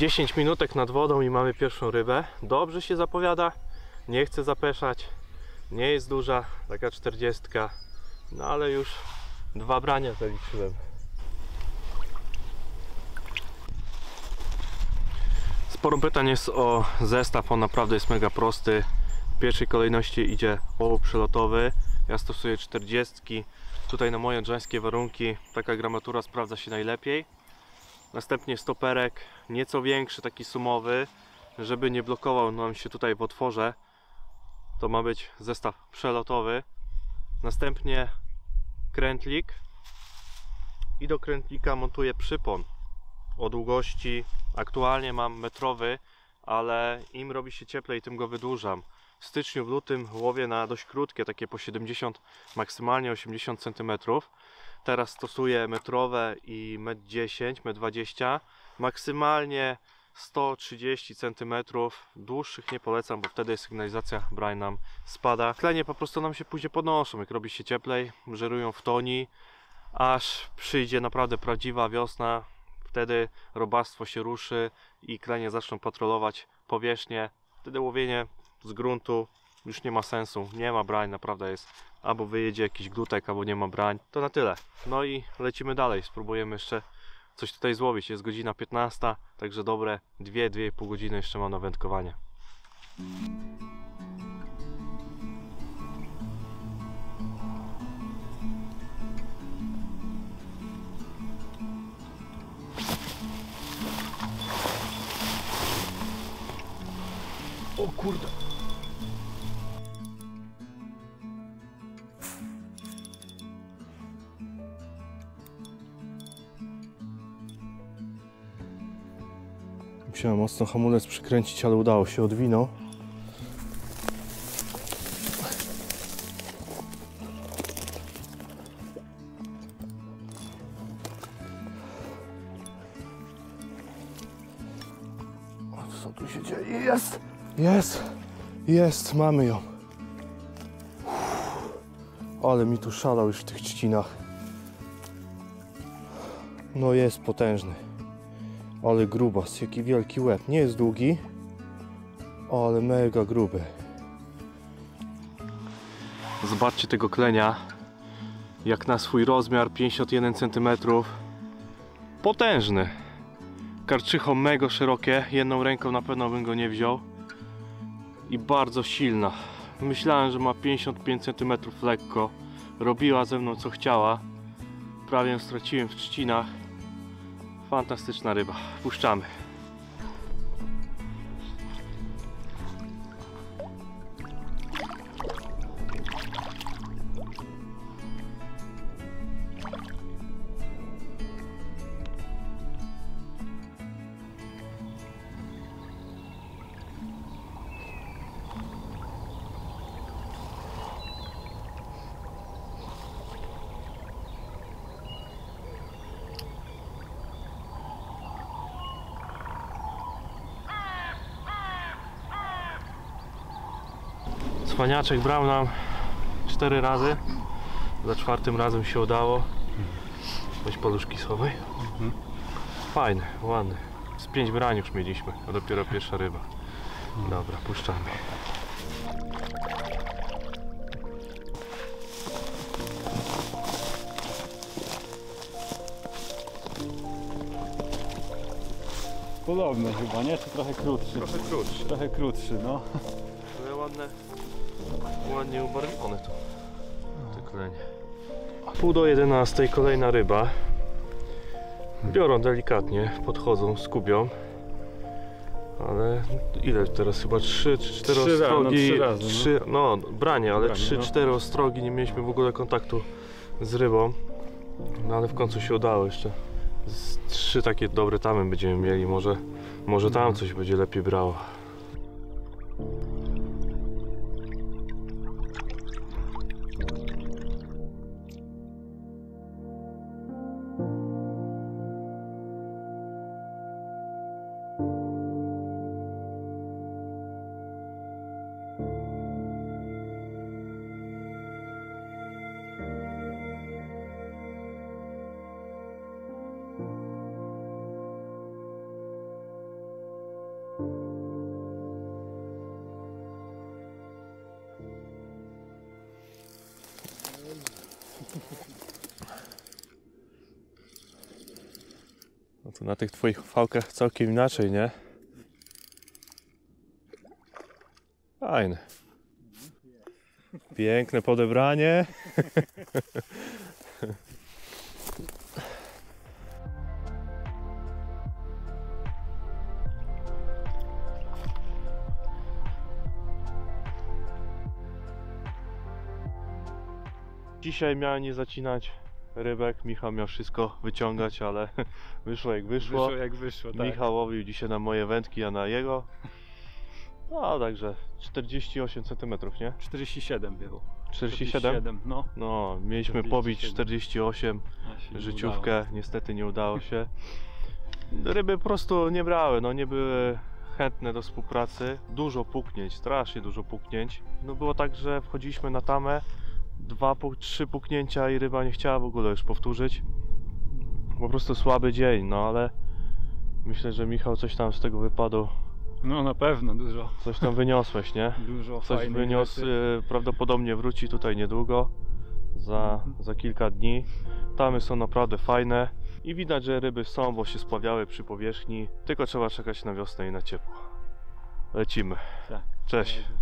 10 minutek nad wodą i mamy pierwszą rybę. Dobrze się zapowiada, nie chcę zapeszać, nie jest duża, taka 40, no ale już 2 brania zaliczyłem. Sporo pytań jest o zestaw, on naprawdę jest mega prosty. W pierwszej kolejności idzie ołów przelotowy, ja stosuję 40. Tutaj na moje odrzańskie warunki taka gramatura sprawdza się najlepiej. Następnie stoperek, nieco większy, taki sumowy, żeby nie blokował nam się tutaj w otworze. To ma być zestaw przelotowy. Następnie krętlik i do krętlika montuję przypon o długości, aktualnie mam metrowy, ale im robi się cieplej, tym go wydłużam. W styczniu, w lutym łowię na dość krótkie, takie po 70, maksymalnie 80 cm. Teraz stosuję metrowe i 1,10 m, 1,20 m, maksymalnie 130 cm. Dłuższych nie polecam, bo wtedy sygnalizacja brań nam spada. Klenie po prostu nam się później podnoszą, jak robi się cieplej, żerują w toni, aż przyjdzie naprawdę prawdziwa wiosna. Wtedy robactwo się ruszy i klenie zaczną patrolować powierzchnię. Wtedy łowienie z gruntu już nie ma sensu, nie ma brań, naprawdę jest albo wyjedzie jakiś glutek, albo nie ma brań. To na tyle. No i lecimy dalej, spróbujemy jeszcze coś tutaj złowić. Jest godzina 15, także dobre 2-2,5 godziny jeszcze mam na wędkowanie. O kurde! Musiałem mocno hamulec przykręcić, ale udało się, odwinął. O, co tu się dzieje? Jest! Jest! Jest! Mamy ją! Ale mi tu szalał już w tych trzcinach. No jest potężny. Ale grubas, jaki wielki łeb. Nie jest długi, ale mega gruby. Zobaczcie tego klenia. Jak na swój rozmiar 51 cm. Potężny. Karczycho mega szerokie. Jedną ręką na pewno bym go nie wziął. I bardzo silna. Myślałem, że ma 55 cm lekko. Robiła ze mną co chciała. Prawie ją straciłem w trzcinach. Fantastyczna ryba. Puszczamy. Cwaniaczek brał nam 4 razy. Za 4. razem się udało. Weź paluszki schowaj. Fajny, ładny. Z 5 brań już mieliśmy, a dopiero pierwsza ryba. Dobra, puszczamy. Podobny chyba, nie? Czy trochę krótszy? Trochę krótszy. Trochę krótszy, no. Ale ładnie ubarwione tu. Te klenie. Pół do 11, kolejna ryba. Biorą delikatnie, podchodzą, skubią. Ale ile teraz? Chyba 3 czy 4 ostrogi. 3 razy, 3, no branie, ale 3-4 ostrogi, nie mieliśmy w ogóle kontaktu z rybą. No ale w końcu się udało jeszcze. Z 3 takie dobre tamy będziemy mieli, może tam coś będzie lepiej brało. No to na tych twoich fałkach całkiem inaczej, nie? Fajne. Piękne podebranie. Dzisiaj miałem nie zacinać rybek, Michał miał wszystko wyciągać, ale wyszło jak wyszło. Wyszło jak wyszło, tak. Michał łowił dzisiaj na moje wędki, a na jego. No także 48 cm, nie? 47 było. 47? No. No, mieliśmy 47. pobić 48, A się nie życiówkę, udało. niestety nie udało się. Ryby po prostu nie brały, no nie były chętne do współpracy. Dużo puknięć, strasznie dużo puknięć. No było tak, że wchodziliśmy na tamę, 3 puknięcia i ryba nie chciała w ogóle już powtórzyć. Po prostu słaby dzień, no ale myślę, że Michał coś tam z tego wypadł. No na pewno, dużo. Coś tam wyniosłeś, nie? Dużo Coś fajnych wyniósł, rzeczy. prawdopodobnie wróci tutaj niedługo, za kilka dni. Tamy są naprawdę fajne i widać, że ryby są, bo się spławiały przy powierzchni. Tylko trzeba czekać na wiosnę i na ciepło. Lecimy. Tak. Cześć.